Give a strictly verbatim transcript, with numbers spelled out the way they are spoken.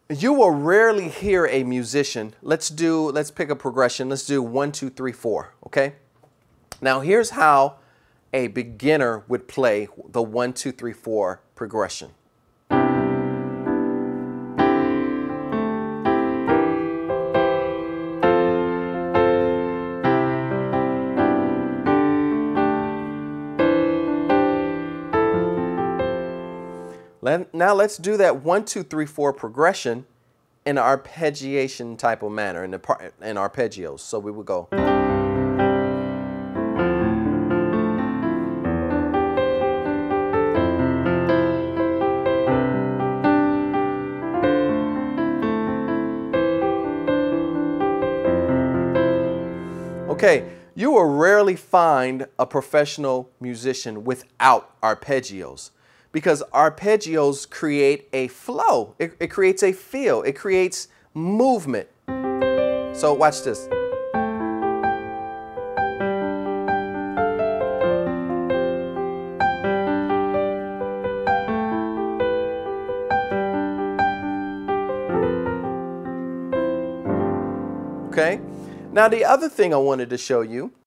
You will rarely hear a musician. Let's do, let's pick a progression. Let's do one, two, three, four, okay? Now here's how a beginner would play the one, two, three, four progression. Let, now let's do that one, two, three, four progression in an arpeggiation type of manner, in, the, in arpeggios. So we would go. Okay, you will rarely find a professional musician without arpeggios, because arpeggios create a flow. It, it creates a feel. It creates movement. So watch this. Okay. Now the other thing I wanted to show you